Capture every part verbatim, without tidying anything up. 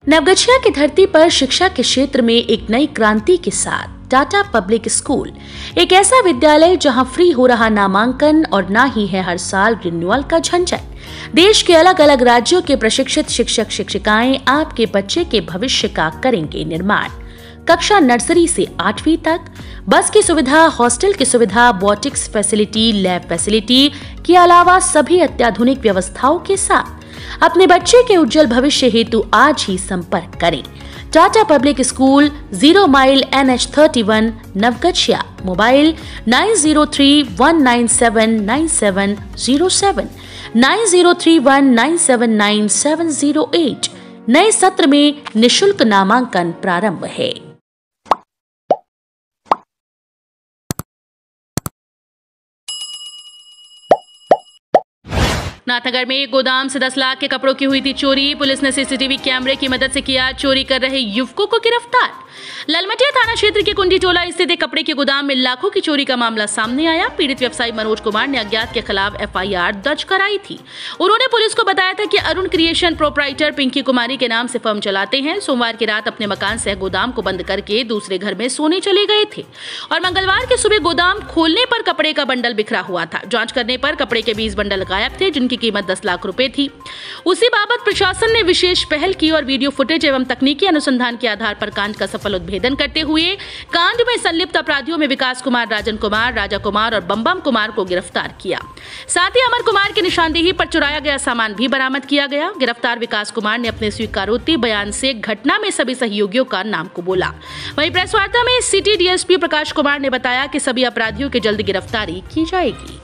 नवगछिया की धरती पर शिक्षा के क्षेत्र में एक नई क्रांति के साथ टाटा पब्लिक स्कूल एक ऐसा विद्यालय जहां फ्री हो रहा नामांकन और ना ही है हर साल रिन्यूअल का झंझट। देश के अलग अलग राज्यों के प्रशिक्षित शिक्षक शिक्षिकाएं आपके बच्चे के भविष्य का करेंगे निर्माण। कक्षा नर्सरी से आठवीं तक बस की सुविधा, हॉस्टल की सुविधा, बोटिक्स फैसिलिटी, लैब फैसिलिटी के अलावा सभी अत्याधुनिक व्यवस्थाओं के साथ अपने बच्चे के उज्जवल भविष्य हेतु आज ही संपर्क करें। Tata Public School, zero mile N H thirty one, Naugachia. Mobile nine zero three one nine seven nine seven zero seven, nine zero three one nine seven nine seven zero eight. नए सत्र में निशुल्क नामांकन प्रारंभ है। नाथनगर में गोदाम से दस लाख के कपड़ों की हुई थी चोरी। पुलिस ने सीसीटीवी कैमरे की मदद से किया चोरी कर रहे युवकों को गिरफ्तार। ललमटिया थाना क्षेत्र के कुंडी टोला स्थित एक कपड़े के गोदाम में लाखों की चोरी का मामला सामने आया। पीड़ित व्यवसायी मनोज कुमार ने अज्ञात के खिलाफ एफ आई आर दर्ज कराई थी। उन्होंने पुलिस को बताया था कि अरुण क्रिएशन प्रोप्राइटर पिंकी कुमारी के नाम से फर्म चलाते हैं। सोमवार की रात अपने मकान से गोदाम को बंद करके दूसरे घर में सोने चले गए थे और मंगलवार की सुबह गोदाम खोलने पर कपड़े का बंडल बिखरा हुआ था। जांच करने पर कपड़े के बीस बंडल गायब थे, जिनकी कीमत दस लाख रुपए थी। उसी बाबत प्रशासन ने विशेष पहल की और वीडियो फुटेज एवं तकनीकी अनुसंधान के आधार पर कांड का सफल उद्भेदन करते हुए कांड में संलिप्त अपराधियों में विकास कुमार, राजन कुमार, राजा कुमार और बम्बम कुमार को गिरफ्तार किया। साथ ही अमर कुमार की निशानदेही पर चुराया गया सामान भी बरामद किया गया। गिरफ्तार विकास कुमार ने अपने स्वीकारोक्ति बयान से घटना में सभी सहयोगियों का नाम को बोला। वहीं प्रेस वार्ता में city D S P Prakash Kumar ने बताया कि सभी अपराधियों की जल्द गिरफ्तारी की जाएगी।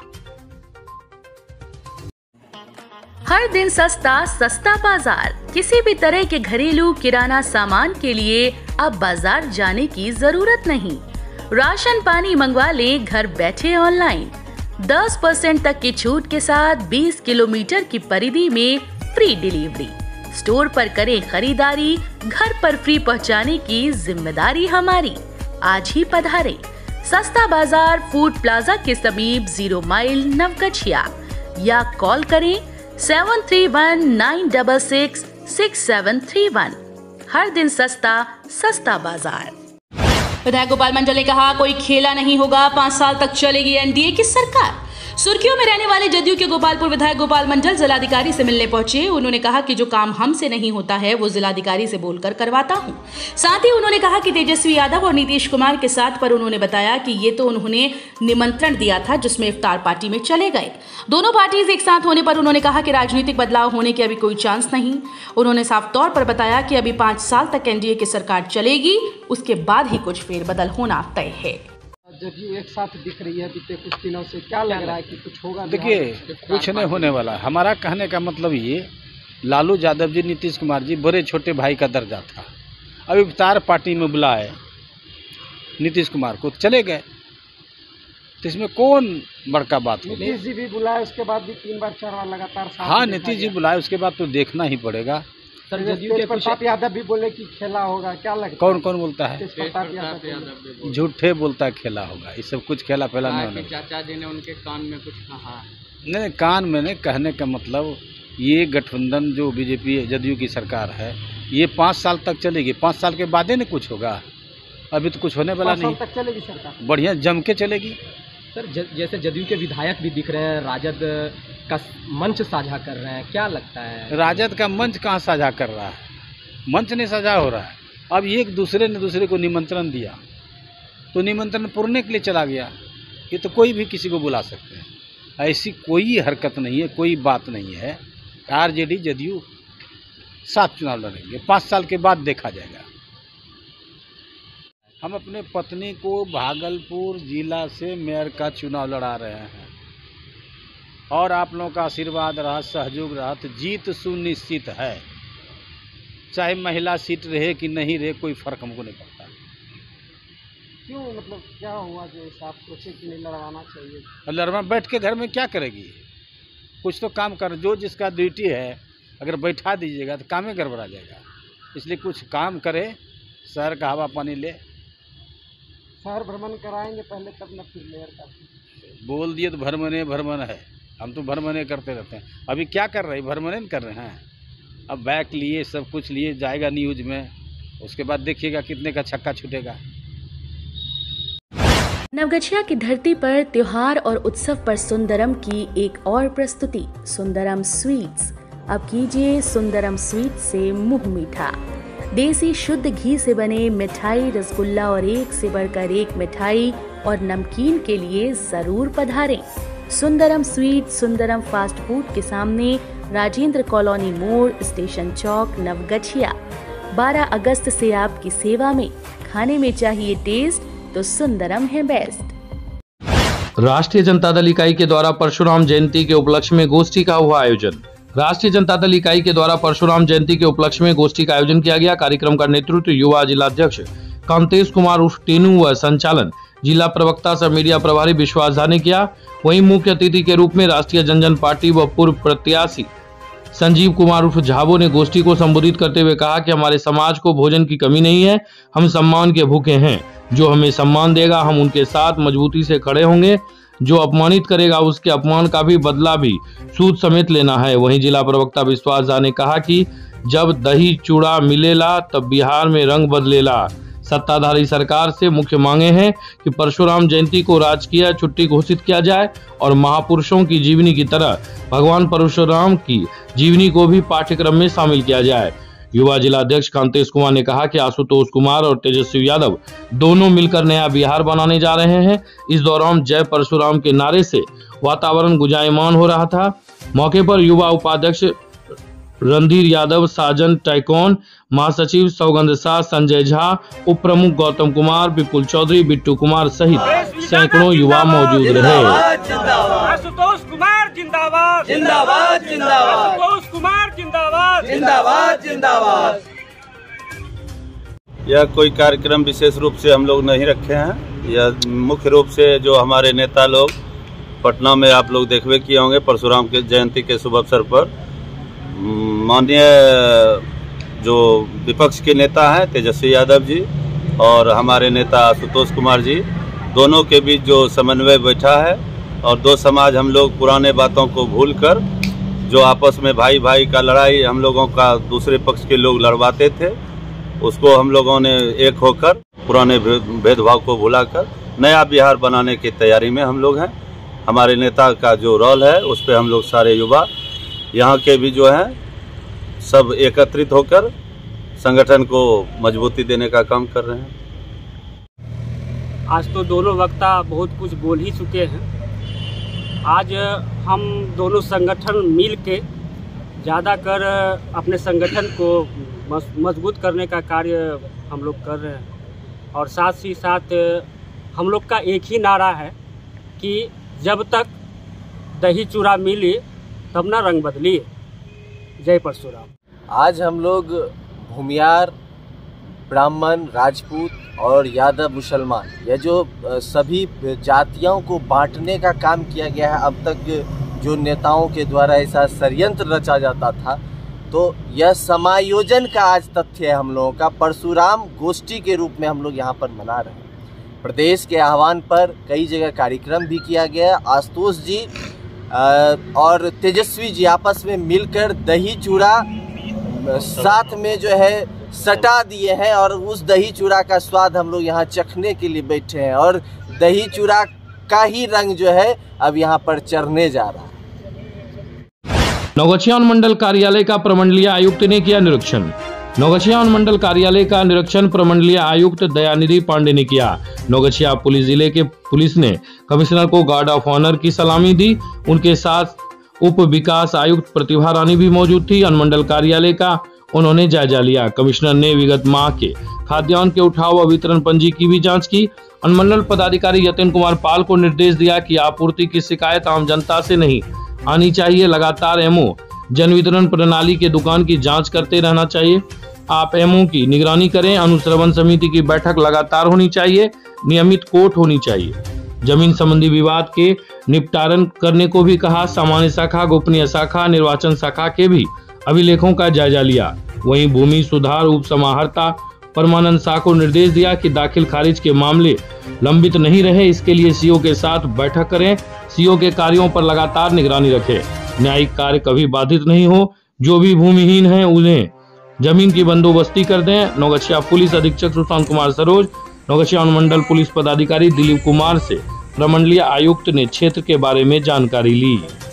हर दिन सस्ता सस्ता बाजार। किसी भी तरह के घरेलू किराना सामान के लिए अब बाजार जाने की जरूरत नहीं। राशन पानी मंगवा लें घर बैठे ऑनलाइन। दस परसेंट तक की छूट के साथ बीस किलोमीटर की परिधि में फ्री डिलीवरी। स्टोर पर करें खरीदारी, घर पर फ्री पहुंचाने की जिम्मेदारी हमारी। आज ही पधारें। सस्ता बाजार फूड प्लाजा के समीप जीरो माइल नवगछिया या कॉल करें seven three one nine double six six seven three one. हर दिन सस्ता सस्ता बाजार। विधायक गोपाल मंडल ने कहा, कोई खेला नहीं होगा, पांच साल तक चलेगी एन डी ए की सरकार। सुर्खियों में रहने वाले जदयू के गोपालपुर विधायक गोपाल मंडल जिलाधिकारी से मिलने पहुंचे। उन्होंने कहा कि जो काम हमसे नहीं होता है वो जिलाधिकारी से बोलकर करवाता हूं। साथ ही उन्होंने कहा कि तेजस्वी यादव और नीतीश कुमार के साथ, पर उन्होंने बताया कि ये तो उन्होंने निमंत्रण दिया था जिसमें इफ्तार पार्टी में चले गए। दोनों पार्टीज एक साथ होने पर उन्होंने कहा कि राजनीतिक बदलाव होने के अभी कोई चांस नहीं। उन्होंने साफ तौर पर बताया कि अभी पांच साल तक एन डी ए की सरकार चलेगी, उसके बाद ही कुछ फेरबदल होना तय है। जदयू एक साथ दिख रही है बीते कुछ दिनों से, क्या लग रहा है कि कुछ होगा? देखिए, कुछ नहीं होने वाला। हमारा कहने का मतलब ये, लालू यादव जी, नीतीश कुमार जी बड़े छोटे भाई का दर्जा था। अब इफ्तार पार्टी में बुलाए नीतीश कुमार को, चले गए, तो इसमें कौन बड़का बात हो? नीतीश जी भी बुलाए, उसके बाद भी तीन बार चार बार लगातार। हाँ, नीतीश जी बुलाए, उसके बाद तो देखना ही पड़ेगा। सर, जदयू के प्रताप यादव भी बोले कि खेला होगा, क्या लगता है? कौन कौन बोलता है? प्रताप यादव झूठे बोलता है खेला होगा। ये सब कुछ खेला फैला नहीं होने। चाचा जी ने उनके कान में कुछ कहा? नहीं, कान में नहीं, कहने का मतलब ये गठबंधन जो बीजेपी जदयू की सरकार है, ये पाँच साल तक चलेगी। पाँच साल के बाद ही नहीं कुछ होगा। अभी तो कुछ होने वाला नहीं। तक चलेगी सरकार, बढ़िया जम के चलेगी। सर, जैसे जदयू के विधायक भी दिख रहे हैं, राजद का मंच साझा कर रहे हैं, क्या लगता है? राजद का मंच कहाँ साझा कर रहा है? मंच नहीं साझा हो रहा है। अब एक दूसरे ने दूसरे को निमंत्रण दिया तो निमंत्रण पुरने के लिए चला गया। ये तो कोई भी किसी को बुला सकते हैं। ऐसी कोई हरकत नहीं है, कोई बात नहीं है। आर जे डी जदयू साथ चुनाव लड़ेंगे, पाँच साल के बाद देखा जाएगा। हम अपने पत्नी को भागलपुर जिला से मेयर का चुनाव लड़ा रहे हैं और आप लोगों का आशीर्वाद रहा, सहयोग रहा तो जीत सुनिश्चित है। चाहे महिला सीट रहे कि नहीं रहे, कोई फर्क हमको नहीं पड़ता। क्यों, मतलब क्या हुआ जो आप सोचे कि नहीं लड़वाना चाहिए? लड़वा बैठ के घर में क्या करेगी? कुछ तो काम कर, जो जिसका ड्यूटी है। अगर बैठा दीजिएगा तो काम ही गड़बड़ा जाएगा। इसलिए कुछ काम करे, शहर का हवा पानी ले। शहर भ्रमण कराएंगे पहले, तब न फिर मेयर का बोल दिए तो भ्रमणे भ्रमण है। हम तो भ्रमणे करते रहते हैं। अभी क्या कर रहे हैं? भ्रमणे कर रहे हैं। अब बैक लिए सब कुछ लिए जाएगा न्यूज में, उसके बाद देखिएगा कितने का छक्का छूटेगा। नवगछिया की धरती पर त्योहार और उत्सव पर सुंदरम की एक और प्रस्तुति, सुंदरम स्वीट्स। अब कीजिए सुंदरम स्वीट्स से मुंह मीठा। देसी शुद्ध घी से बने मिठाई, रसगुल्ला और एक से बढ़कर एक मिठाई और नमकीन के लिए जरूर पधारें। Sundaram sweet Sundaram fast food के सामने, राजेंद्र कॉलोनी मोड़, स्टेशन चौक, नवगछिया। बारह अगस्त से आपकी सेवा में। खाने में चाहिए टेस्ट तो सुंदरम है बेस्ट। राष्ट्रीय जनता दल इकाई के द्वारा परशुराम जयंती के उपलक्ष्य में गोष्ठी का हुआ आयोजन। राष्ट्रीय जनता दल इकाई के द्वारा परशुराम जयंती के उपलक्ष्य में गोष्ठी का आयोजन किया गया। कार्यक्रम का नेतृत्व युवा जिलाध्यक्ष कांतेश कुमार उर्फ टेनू व संचालन जिला प्रवक्ता सह मीडिया प्रभारी विश्वास झा ने किया। वहीं मुख्य अतिथि के रूप में राष्ट्रीय जनजन पार्टी व पूर्व प्रत्याशी संजीव कुमार उर्फ झाबो ने गोष्ठी को संबोधित करते हुए कहा कि हमारे समाज को भोजन की कमी नहीं है, हम सम्मान के भूखे हैं। जो हमें सम्मान देगा हम उनके साथ मजबूती से खड़े होंगे, जो अपमानित करेगा उसके अपमान का भी बदला भी सूद समेत लेना है। वहीं जिला प्रवक्ता विश्वास झा ने कहा कि जब दही चूड़ा मिलेला तब बिहार में रंग बदलेला। सत्ताधारी सरकार से मुख्य मांगे हैं कि परशुराम जयंती को राजकीय छुट्टी घोषित किया जाए और महापुरुषों की जीवनी की तरह भगवान परशुराम की जीवनी को भी पाठ्यक्रम में शामिल किया जाए। युवा जिलाध्यक्ष कांतेश कुमार ने कहा कि आशुतोष कुमार और तेजस्वी यादव दोनों मिलकर नया बिहार बनाने जा रहे हैं। इस दौरान जय परशुराम के नारे से वातावरण गुंजायमान हो रहा था। मौके पर युवा उपाध्यक्ष रणधीर यादव, साजन टैकॉन, महासचिव सौगंध शाह, संजय झा, उप प्रमुख गौतम कुमार, विपुल चौधरी, बिट्टू कुमार सहित सैकड़ों युवा मौजूद रहे। आशुतोष कुमार जिंदाबाद जिंदाबाद जिंदाबाद आशुतोष कुमार जिंदाबाद जिंदाबाद जिंदाबाद। यह कोई कार्यक्रम विशेष रूप से हम लोग नहीं रखे हैं। यह मुख्य रूप से जो हमारे नेता लोग पटना में आप लोग देखबे किए होंगे, परशुराम के जयंती के शुभ अवसर पर माननीय जो विपक्ष के नेता हैं तेजस्वी यादव जी और हमारे नेता आशुतोष कुमार जी, दोनों के बीच जो समन्वय बैठा है और दो समाज हम लोग पुराने बातों को भूलकर जो आपस में भाई भाई का लड़ाई हम लोगों का दूसरे पक्ष के लोग लड़वाते थे, उसको हम लोगों ने एक होकर पुराने भेदभाव को भुलाकर नया बिहार बनाने की तैयारी में हम लोग हैं। हमारे नेता का जो रोल है उस पर हम लोग सारे युवा यहाँ के भी जो हैं सब एकत्रित होकर संगठन को मजबूती देने का काम कर रहे हैं। आज तो दोनों वक्ता बहुत कुछ बोल ही चुके हैं। आज हम दोनों संगठन मिल के ज़्यादा कर अपने संगठन को मजबूत करने का कार्य हम लोग कर रहे हैं और साथ ही साथ हम लोग का एक ही नारा है कि जब तक दही चूड़ा मिली तब ना रंग बदली। जय परशुराम। आज हम लोग भूमियार, ब्राह्मण, राजपूत और यादव मुसलमान, यह जो सभी जातियों को बांटने का काम किया गया है, अब तक जो नेताओं के द्वारा ऐसा षड्यंत्र रचा जाता था, तो यह समायोजन का आज तथ्य है हम लोगों का। परशुराम गोष्ठी के रूप में हम लोग यहाँ पर मना रहे हैं। प्रदेश के आह्वान पर कई जगह कार्यक्रम भी किया गया। आशुतोष जी और तेजस्वी जी आपस में मिलकर दही चूड़ा साथ में जो है सटा दिए हैं और उस दही चूड़ा का स्वाद हम लोग यहाँ चखने के लिए बैठे हैं और दही चूड़ा का ही रंग जो है अब यहाँ पर चढ़ने जा रहा है। नवगछिया अनुमंडल कार्यालय का प्रमंडलीय आयुक्त ने किया निरीक्षण। नवगछिया अनुमंडल कार्यालय का निरीक्षण प्रमंडलीय आयुक्त दयानिधि पांडे ने किया। नवगछिया पुलिस जिले के पुलिस ने कमिश्नर को गार्ड ऑफ ऑनर की सलामी दी। उनके साथ उप विकास आयुक्त प्रतिभा रानी भी मौजूद थी। अनुमंडल कार्यालय का उन्होंने जायजा लिया। कमिश्नर ने विगत माह के खाद्यान्न के उठाव व वितरण पंजी की भी जांच की। अनुमंडल पदाधिकारी यतिन कुमार पाल को निर्देश दिया कि आपूर्ति की शिकायत आम जनता से नहीं आनी चाहिए। लगातार एमओ जन वितरण प्रणाली के दुकान की जांच करते रहना चाहिए। आप एमओ की निगरानी करें। अनुश्रवण समिति की बैठक लगातार होनी चाहिए। नियमित कोर्ट होनी चाहिए। जमीन संबंधी विवाद के निपटारण करने को भी कहा। सामान्य शाखा, गोपनीय शाखा, निर्वाचन शाखा के भी अभिलेखों का जायजा लिया। वहीं भूमि सुधार उप समाहर्ता परमानंद शाह को निर्देश दिया कि दाखिल खारिज के मामले लंबित नहीं रहे, इसके लिए सीओ के साथ बैठक करें। सीओ के कार्यों पर लगातार निगरानी रखें। न्यायिक कार्य कभी बाधित नहीं हो। जो भी भूमिहीन हैं उन्हें जमीन की बंदोबस्ती कर दें। नौगछिया पुलिस अधीक्षक सुशांत कुमार सरोज, नौगछिया अनुमंडल पुलिस पदाधिकारी दिलीप कुमार से प्रमंडलीय आयुक्त ने क्षेत्र के बारे में जानकारी ली।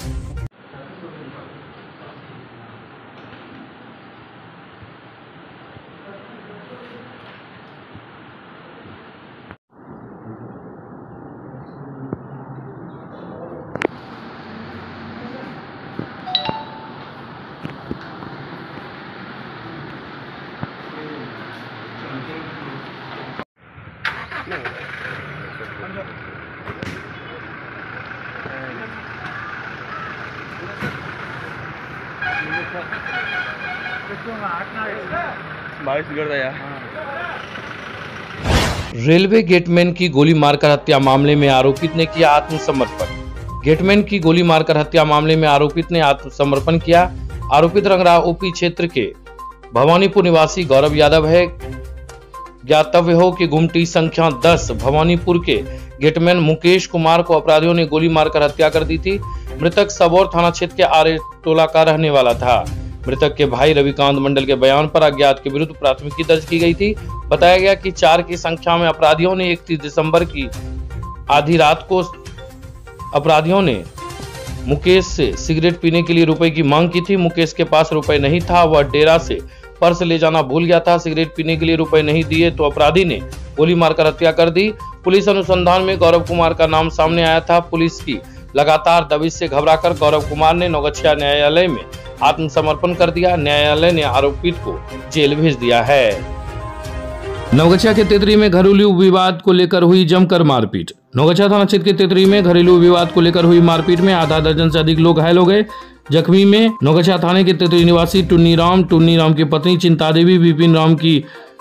रेलवे गेटमैन की गोली मारकर हत्या मामले में आरोपित ने किया आत्मसमर्पण। गेटमैन की गोली मारकर हत्या मामले में आरोपित ने आत्मसमर्पण किया। आरोपित रंगराव ओपी क्षेत्र के भवानीपुर निवासी गौरव यादव है। ज्ञातव्य हो कि गुमटी संख्या दस भवानीपुर के गेटमैन मुकेश कुमार को अपराधियों ने गोली मारकर हत्या कर दी थी। मृतक सबौर थाना क्षेत्र के आर्य टोला का रहने वाला था। मृतक के भाई रविकांत मंडल के बयान पर अज्ञात के विरुद्ध प्राथमिकी दर्ज की गई थी। बताया गया कि चार की संख्या में अपराधियों ने इकतीस दिसंबर की आधी रात को अपराधियों ने मुकेश से सिगरेट पीने के लिए रुपए की मांग की थी। मुकेश के पास रुपए नहीं था, वह डेरा से पर्स ले जाना भूल गया था। सिगरेट पीने के लिए रुपए नहीं दिए तो अपराधी ने गोली मारकर हत्या कर दी। पुलिस अनुसंधान में गौरव कुमार का नाम सामने आया था। पुलिस की लगातार दबिश से घबराकर गौरव कुमार ने नौगछिया न्यायालय में आत्मसमर्पण कर दिया। न्यायालय ने आरोपित को जेल भेज दिया है। नौगछिया के तेतरी में घरेलू विवाद को लेकर हुई जमकर मारपीट। नौगछिया थाना क्षेत्र के तेतरी में घरेलू विवाद को लेकर हुई मारपीट में आधा दर्जन से अधिक लोग घायल हो गए। जख्मी में नौगछिया थाने के तेतरी निवासी टुन्नी राम, टुन्नी राम की पत्नी चिंता देवी, विपिन राम की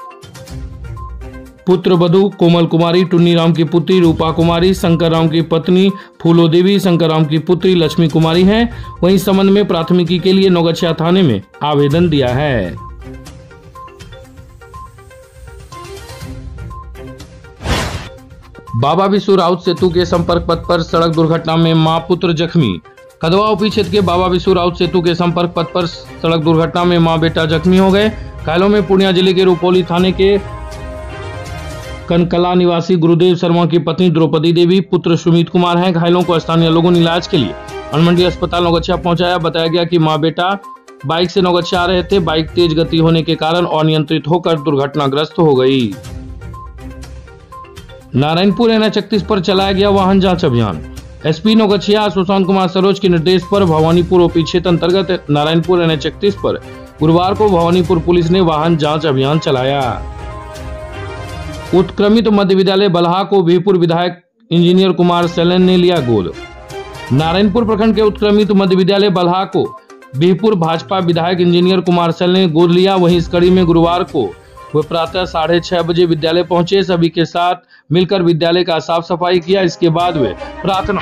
पुत्र वधु कोमल कुमारी, टुन्नी राम की पुत्री रूपा कुमारी, शंकर राम की पत्नी फूलो देवी, शंकर राम की पुत्री लक्ष्मी कुमारी हैं। वहीं इस संबंध में प्राथमिकी के लिए नौगछिया थाने में आवेदन दिया है। बाबा विशु राउत सेतु के संपर्क पथ पर सड़क दुर्घटना में मां पुत्र जख्मी। कदवा ओपी क्षेत्र के बाबा विशु राउत सेतु के संपर्क पथ पर सड़क दुर्घटना में मां बेटा जख्मी हो गए। घायलों में पूर्णिया जिले के रुपौली थाने के कनकला निवासी गुरुदेव शर्मा की पत्नी द्रौपदी देवी, पुत्र सुमित कुमार हैं। घायलों को स्थानीय लोगों ने इलाज के लिए अनुमंडल अस्पताल नौगछिया पहुंचाया। बताया गया कि मां बेटा बाइक से नौगछिया आ रहे थे। बाइक तेज गति होने के कारण अनियंत्रित होकर दुर्घटनाग्रस्त हो गई। नारायणपुर एन एच इकतीस पर चलाया गया वाहन जांच अभियान। एसपी नौगछिया सुशांत कुमार सरोज के निर्देश पर भवानीपुर ओपी क्षेत्र अंतर्गत नारायणपुर एन एच इकतीस पर गुरुवार को भवानीपुर पुलिस ने वाहन जांच अभियान चलाया। उत्क्रमित मध्य विद्यालय बलहा को बिहपुर विधायक इंजीनियर कुमार सैलन ने लिया गोद। नारायणपुर प्रखंड के उत्क्रमित मध्य विद्यालय बलहा को बिहपुर भाजपा विधायक इंजीनियर कुमार सैलन ने गोद लिया। वहीं इस कड़ी में गुरुवार को वे प्रातः साढ़े छह बजे विद्यालय पहुंचे। सभी के साथ मिलकर विद्यालय का साफ सफाई किया। इसके बाद वे प्रार्थना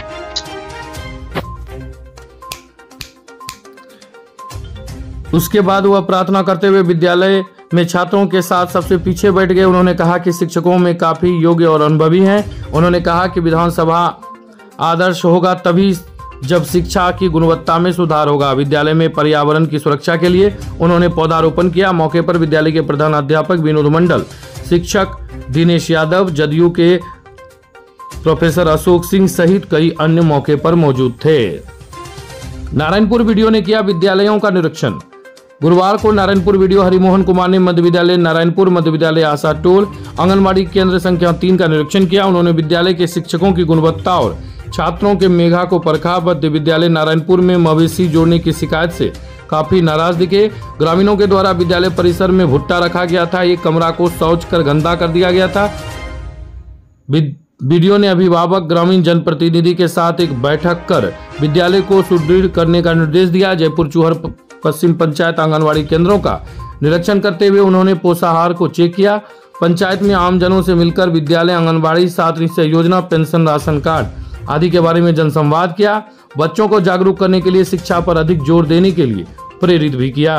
उसके बाद वह प्रार्थना करते हुए विद्यालय में छात्रों के साथ सबसे पीछे बैठ गए। उन्होंने कहा कि शिक्षकों में काफी योग्य और अनुभवी हैं। उन्होंने कहा कि विधानसभा आदर्श होगा तभी जब शिक्षा की गुणवत्ता में सुधार होगा। विद्यालय में पर्यावरण की सुरक्षा के लिए उन्होंने पौधारोपण किया। मौके पर विद्यालय के प्रधान अध्यापक विनोद मंडल, शिक्षक दिनेश यादव, जदयू के प्रोफेसर अशोक सिंह सहित कई अन्य मौके पर मौजूद थे। नारायणपुर वीडियो ने किया विद्यालयों का निरीक्षण। गुरुवार को नारायणपुर वीडियो हरिमोहन कुमार ने मध्य विद्यालय नारायणपुर, मध्य विद्यालय आशा टोल, आंगनबाड़ी केंद्र संख्या तीन का निरीक्षण किया। उन्होंने विद्यालय के शिक्षकों की गुणवत्ता और छात्रों के मेघा को परखा। मध्य विद्यालय नारायणपुर में मवेशी जोड़ने की शिकायत से काफी नाराज दिखे। ग्रामीणों के द्वारा विद्यालय परिसर में भुट्टा रखा गया था। एक कमरा को शौच कर गंदा कर दिया गया था। वीडियो ने अभिभावक, ग्रामीण जनप्रतिनिधि के साथ एक बैठक कर विद्यालय को सुदृढ़ करने का निर्देश दिया। जयपुर चूहर पश्चिम पंचायत आंगनवाड़ी केंद्रों का निरीक्षण करते हुए उन्होंने पोषाहार को चेक किया। पंचायत में आमजनों से मिलकर विद्यालय, आंगनबाड़ी, सात निश्चय योजना, पेंशन, राशन कार्ड आदि के बारे में जनसंवाद किया। बच्चों को जागरूक करने के लिए शिक्षा पर अधिक जोर देने के लिए प्रेरित भी किया।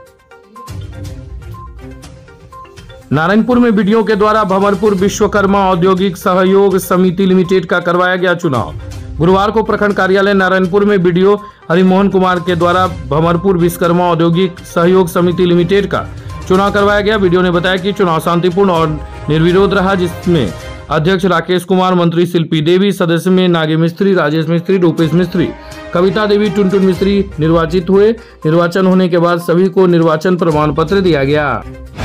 नारायणपुर में बीडीओ के द्वारा भंवरपुर विश्वकर्मा औद्योगिक सहयोग समिति लिमिटेड का करवाया गया चुनाव। गुरुवार को प्रखंड कार्यालय नारायणपुर में बीडीओ हरिमोहन कुमार के द्वारा भमरपुर विश्वकर्मा औद्योगिक सहयोग समिति लिमिटेड का चुनाव करवाया गया। वीडियो ने बताया कि चुनाव शांतिपूर्ण और निर्विरोध रहा, जिसमें अध्यक्ष राकेश कुमार, मंत्री शिल्पी देवी, सदस्य में नागी मिस्त्री, राजेश मिस्त्री, रूपेश मिस्त्री, कविता देवी, टुनटुन मिस्त्री निर्वाचित हुए। निर्वाचन होने के बाद सभी को निर्वाचन प्रमाण पत्र दिया गया।